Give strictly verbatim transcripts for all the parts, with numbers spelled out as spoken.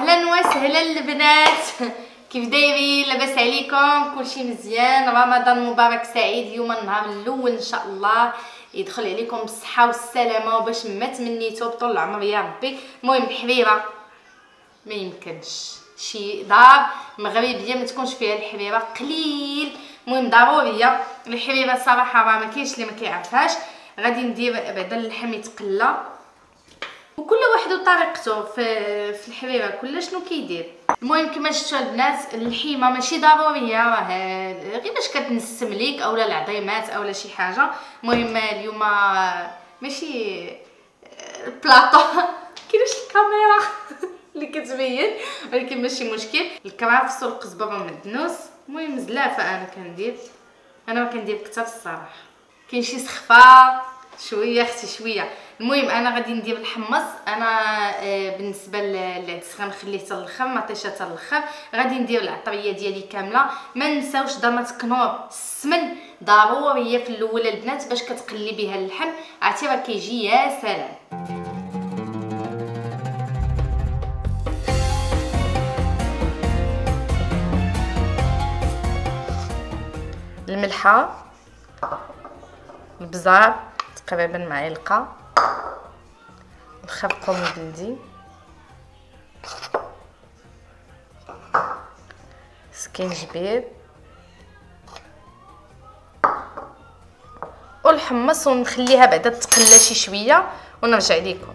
اهلا وسهلا البنات، كيف دايرين؟ لاباس عليكم؟ كلشي مزيان؟ رمضان مبارك سعيد. اليوم النهار الاول ان شاء الله يدخل عليكم بالصحه والسلامه وباش ما تمنيتو بطول العمر يا ربي. المهم الحريره ما يمكنش شي دار مغربيه ما تكونش فيها الحريره قليل. المهم ضروريه الحريره صراحه، راه ما كاينش اللي ما كيعرفهاش. غادي ندير بعدا اللحم يتقلى وكل واحد وطريقته في في الحريره، كل شنو كيدير. المهم كما شفتوا البنات الحيمه ماشي ضروريه، راه غير باش كتنسم ليك اولا العظيمات اولا شي حاجه. المهم اليوم ماشي البلاطو كاينش الكاميرا اللي كتبين، ولكن ماشي مشكل. الكرافس والقزبره والمعدنوس، المهم زلافه انا كندير، انا ما كندير كثر الصراحه. كاين شي سخفه شويه اختي شويه. المهم انا غادي ندير الحمص. انا آه بالنسبه للعدس غنخليه حتى الاخر، ما طيش حتى الاخر. غادي ندير العطريه ديالي كامله. ما نساوش ضرمه كنور السمن ضروريه في الاول البنات باش كتقلي بها اللحم، عرفتي راه كيجي يا سلام. الملحه، البزار تقريبا معلقه، الخرقوم البلدي، سكينجبير والحمص، ونخليها بعدا تقلى شي شويه ونرجع لكم.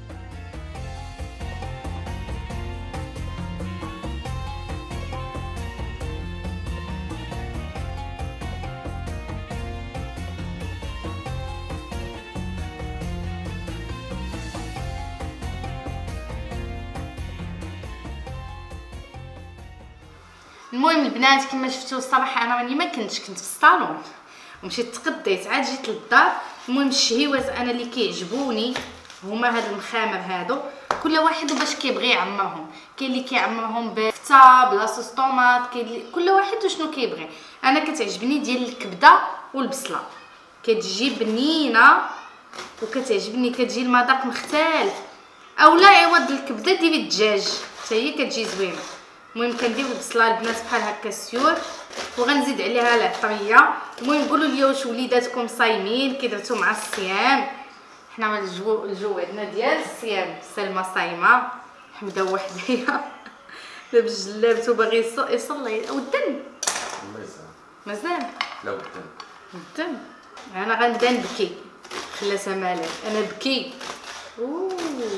المهم البنات كما شفتوا الصراحه انا راني ما كنتش كنت في الصالون ومشيت تقديت عاد جيت للدار. المهم الشهيوات انا اللي كيعجبوني هما هاد المخامر هادو، كل واحد باش كيبغي يعمرهم. كاين اللي كيعمرهم بفتا بلا صوص طوماط، كاين اللي كل واحد وشنو كيبغي. انا كتعجبني ديال الكبده والبصله، كتجي بنينه وكتعجبني، كتجي المذاق مختلف. اولا عوض الكبده ديري الدجاج حتى هي كتجي زوينه. المهم كندير البصله البنات بحال هكا السيور وغنزيد عليها العطريه. المهم قولوا لي واش وليداتكم صايمين كي درتو مع الصيام؟ حنا الجو الجو عندنا ديال الصيام. سلمى صايمه، حمده وحديا لابس جلابته باغي يصلي. والدم الله يسلمك مازال لا والدم الدم. انا غنبدا نبكي خلاتها مالك، انا بكي. اوه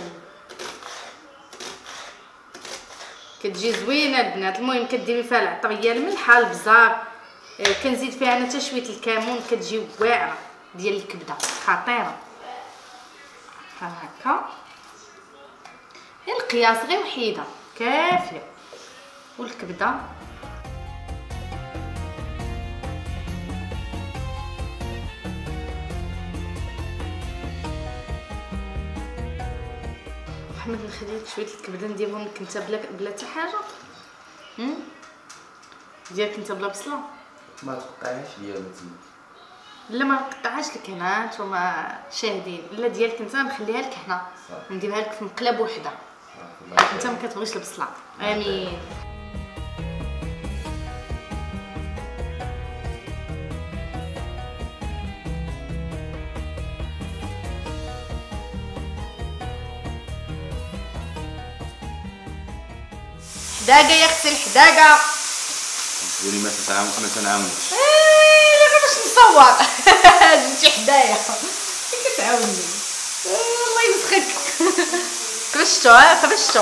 كتجي زوينه البنات. المهم كديري فيها العطريه الملحه البزار، كنزيد فيها انا حتى شويه الكمون، كتجي واعره ديال الكبده خطيره بحال هكا. غير القياس غير وحيده كافيه. والكبده محمد نخليك شويه الكبده نديرهم لك انت بلا بلا حتى حاجه. هم ديالك انت بلا بصله ما تقطعيهاش ليا تما. لا ما نقطعهاش لك هنا نتوما شاهدين، لا ديالك انت نخليها لك هنا ونديرها لك في مقلب وحده. انت ما كتبغيش البصله. امين. حداقه يا اختي الحداقه. تقولي ما تتعاون ما تنعاونش. ايه غير باش نصور جيتي حدايا كتعاوني. الله يمسخك خرجتو ها خرجتو.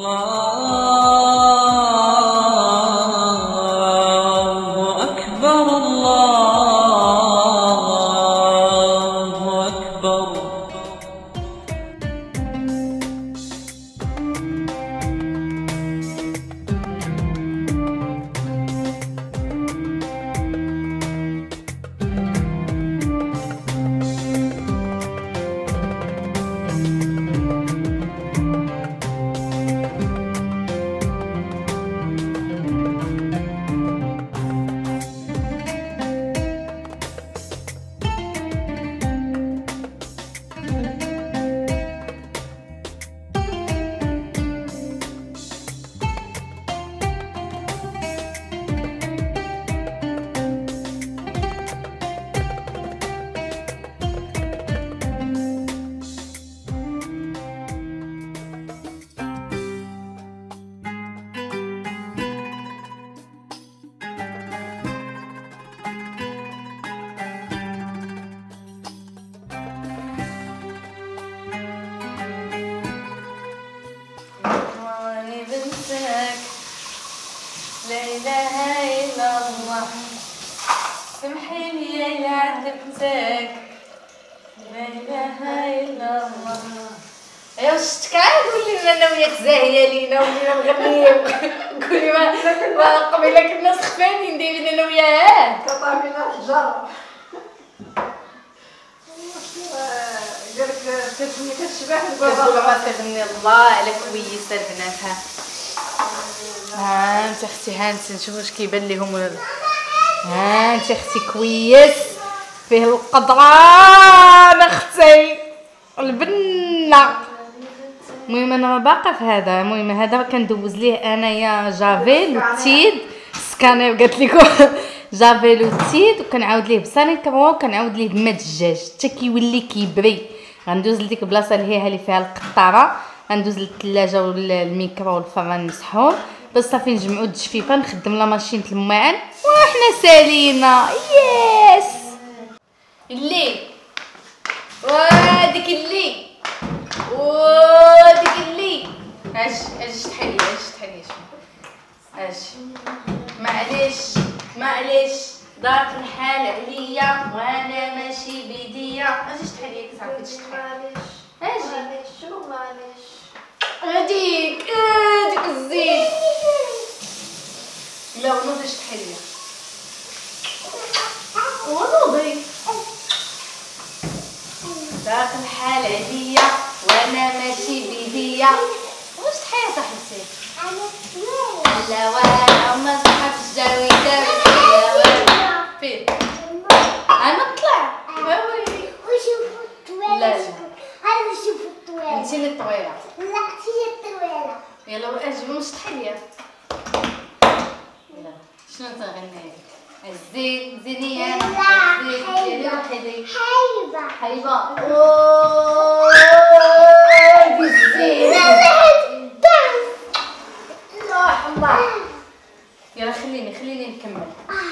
لا إله إلا الله سمحي لي يا عتبتك لا إله إلا الله. يا شتك عاد ولينا انا وياك زاهيه لينا ولينا نغنيو قولي ما قبيله كنا سخفانين دايرين انا وياه كطامينا الحجر قالك كتغني كتشبح كتقول ما تغني الله على كويسه البنات. ها ها انت اختي ها انت نشوف واش كيبان ليهم ولا لا. ها انت اختي كويس فيه القدران اختي البنه. المهم انا باقا في هذا. المهم هذا كندوز ليه انايا جافيل والتيد سكانير قالت لكم جافيل والتيد وكنعاود ليه بصالين كرو وكنعاود ليه بما الدجاج حتى كيولي كيبري. غندوز لديك البلاصه اللي هي اللي فيها القطاره غندوز للثلاجه والميكرو والفران مسحور بس صافي نجمعوا التجفيفه نخدم لا ماشين الماعن وحنا سالينا. يس اللي وهاديك اللي وهاديك اللي اش اش تحلي اش تحلي اش معليش معليش ضاق الحال عليا وانا ماشي بيديا اش تحلي صافي تشتحلي اجي شنو معليش هاديك هاديك الزين لا ونوضي تحلي ونوضي ضاق الحال عليا وانا ماشي بيديا واش تحيا صاحبتي لا وانا ما صحابش جاوي جاوي لا وانا فين انا نطلع ويلي وشوفوا الطويله لا لا هذا شوفوا الطويله انت اللي طويله لا هي الطويله يلا واجي واش تحيا يلا شنو تغني الزين زيني انا الزين يا وحدي حيبه حيبه اوه الزين الله الله يلا خليني خليني نكمل.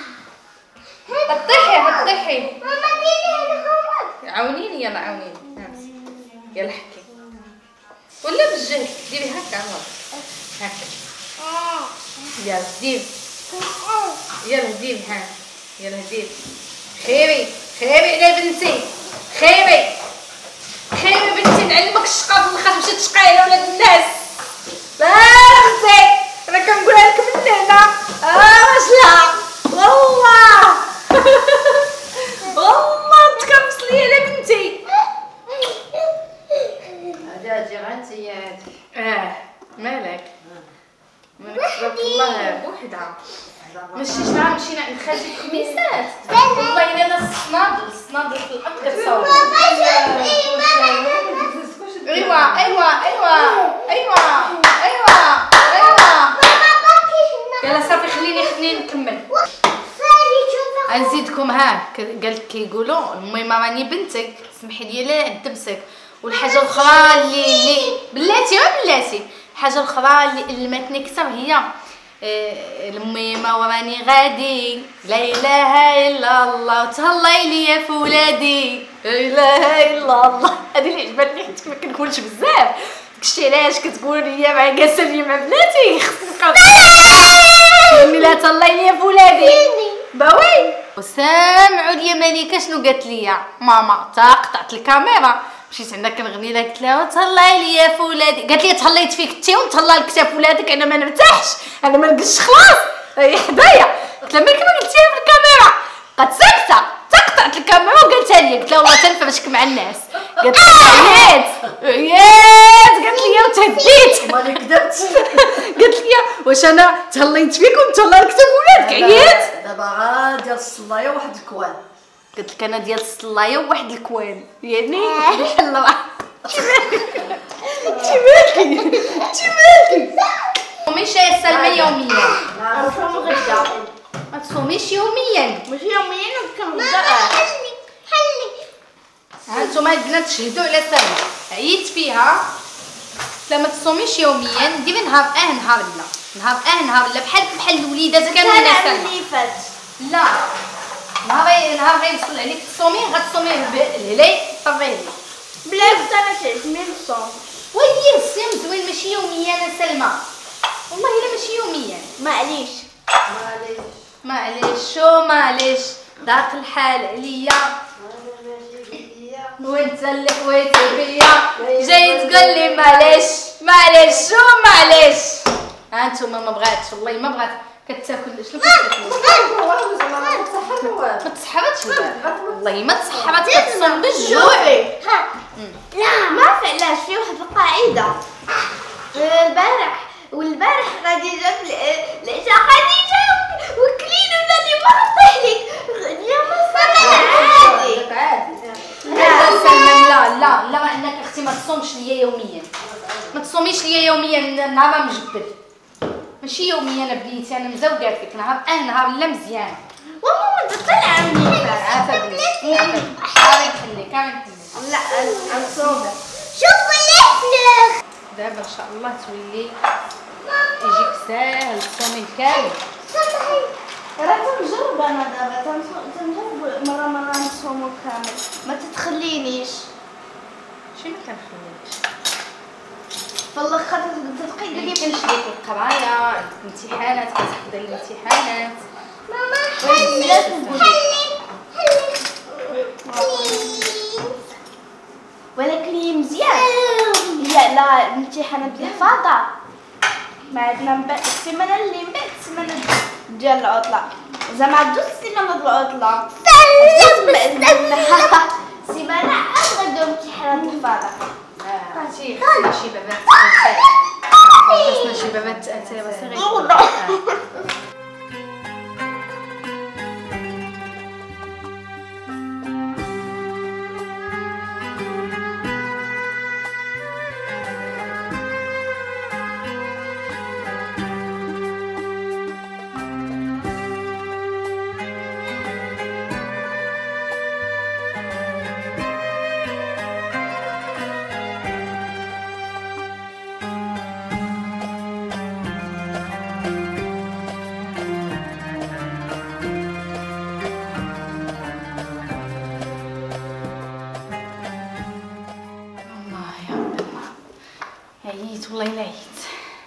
طيحي طيحي ماما ديري هنا هما عاونيني يلا عاونيني يلا حكي ولا بالجهد ديري هكا الله هكا يلا ديري يلا ديري ها يلا ديري خيري خيري على بنتي خيري خيري بنتي نعلمك الشقا بالخاطر مشيت تشقاي على ولاد الناس. لا اختي انا كنقولها لك من هنا اه واش لا والله والله انت كنبص ليا على بنتي هادي غنتي يا هادي اه مالك مالك تبارك الله بوحدها مشيت معاها مشينا عند خالتي الخميسات والله الا انا الصنادل الصنادل في الارض كتصور. ايوا ايوا ايوا ايوا ايوا ايوا يلا صافي خليني خليني نكمل غنزيدكم. ها قالت كيقولوا المهم راني بنتك سمحي لي لا ندبسك. والحاجه الاخرى اللي اللي بلاتي ما بلاتي الحاجه الاخرى اللي الماتني كثر هي الميمه وراني غادي لا اله الا الله وتهلاي ليا في ولادي لا اله الا الله. هذه اللي عجبتني حيت ما كنقولش بزاف داكشي علاش كتقولوا لي مع جالسه لي مع بناتي خصك ملي لا تهلاي ليا في ولادي باوي. وسامعوا لي مليكه شنو قالت لي ماما، تا قطعت الكاميرا مشيت عندها كنغني لها قلت لها تهلاي ليا في ولادي، قالت لي تهليت فيك انت ونتهلا لك في ولادك، انا ما نرتاحش انا ما نقصش خلاص هي حدايا. قلت لها مالك ما قلتيها في الكاميرا، بقات ساكته تقطعت الكاميرا وقالتها لي. قلت لها والله تنفرشك مع الناس. قالت لي عييت عييت قالت لي وتهديت مالي كذبت. قالت لي واش انا تهليت فيك ونتهلا لك في ولادك عييت. دابا غا ديال الصلايه واحد الكوان. قلت لك انا ديال الصلايه وواحد الكوان يعني بحال الله. انت مالكي انت مالكي تصوميش يا سلمى يوميا. نصوم غدا. ما تصوميش يوميا. ماشي يوميا كنبدا. حلي حلي. ها نتوما البنات تشهدوا على سلمى عييت فيها. لا ما تصوميش يوميا، ديري نهار اه نهار لا، نهار اه نهار لا بحال بحال الوليدات كاملين يا سلمى. لا نهار نهار غيوصل عليك تصومي غتصومي الهلال طريلي بلا انا تعزمي الصوم. وهي الصيام زوين ماشي يوميا يا سلمى، والله الا ماشي يوميا. معليش معليش معليش شو معليش ضاق الحال عليا وانت اللي خويتي فيا جاي تقول لي معليش معليش شو معليش. ها انتوما ما بغاتش والله ما بغات كتاكل شنو كتاكل ما تسحرتش والله ما تسحرت كتصوم بالجوع. لا ما عرف علاش في واحد القاعده البارح والبارح غادي جاب العشاء خديجه وكلين ولا اللي ما عطيه لك اليوم عادي عادي. لا سلمى لا لا لا انك اختي ما تصومش ليا يوميا، ما تصوميش ليا يوميا نهار مجبد ماشي يوميا بنيتي انا مزوقه فيك نهار اه نهار لا مزيان. والله ما تطلع مني عافاك عافاك كامل نحلي كامل نحلي. لا نصوم. شوف الفلوس دابا ان شاء الله تولي يجيك ساهل تصومي كامل. راه تنجرب انا دابا تنجرب مره مره نصومو كامل ما تتخلينيش. شي ما كنخليكش في الاخر تبقي اللي تقولي كنشري لك القرايه الامتحانات كتحضري الامتحانات. ماما حلي حلي ولكن مزيان. لا لا الامتحانات الحفاظه ما عندنا من بعد السيمانه اللي من بعد السيمانه ديال العطله زعما عندو السيمانه ديال العطله سيمانه عاد غنديرو امتحانات الحفاظه. شي خصنا شي بابات خصنا شي بابات اتاي صغير. عييت والله الا عييت.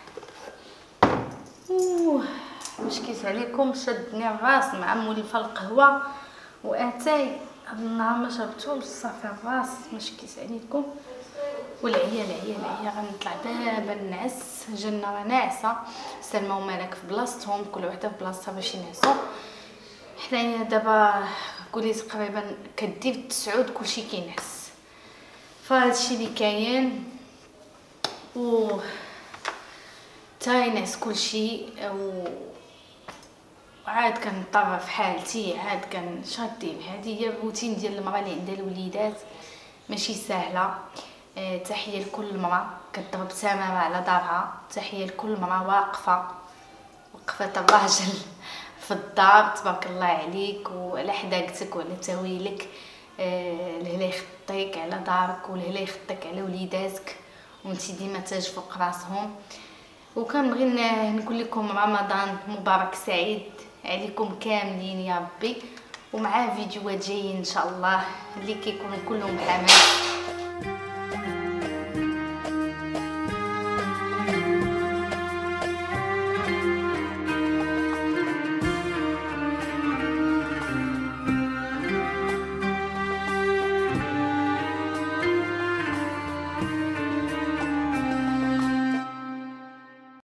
اوه واش كيت عليكم شدني الراس مع مولفه القهوه واتاي هاد النهار ما شربتوش صافي الراس ما شكيت عليكم. والعيال عيال عيال غنطلع دابا نعس جنة راه ناعسه سلمى ومالك في بلاصتهم كل وحده في بلاصتها باش ينعسوا. حنايا دابا قولي تقريبا كدير التسعود كلشي كينعس فهادشي اللي كاين و تاينس كلشي و عاد كنضطر في حالتي عاد كنشدي هذه هي الروتين ديال المراه اللي عندها الوليدات ماشي سهله. أه تحيه لكل مراه كتضرب تماره على دارها، تحيه لكل مراه واقفه وقفه الراجل في الدار تبارك الله عليك وعلى حداقتك وعلى تاويلك. أه الهلا يخطيك على دارك والهلا يخطيك على وليداتك وانتي ديما تاج فوق راسهم. وكنبغي نقول لكم رمضان مبارك سعيد عليكم كاملين يا ربي، ومعاه فيديوهات جايين ان شاء الله اللي كيكونوا كلهم حماس